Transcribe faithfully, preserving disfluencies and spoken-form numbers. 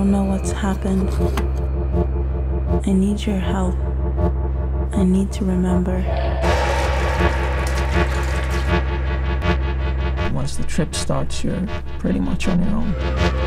don't know what's happened. I need your help. I need to remember. Once the trip starts, you're pretty much on your own.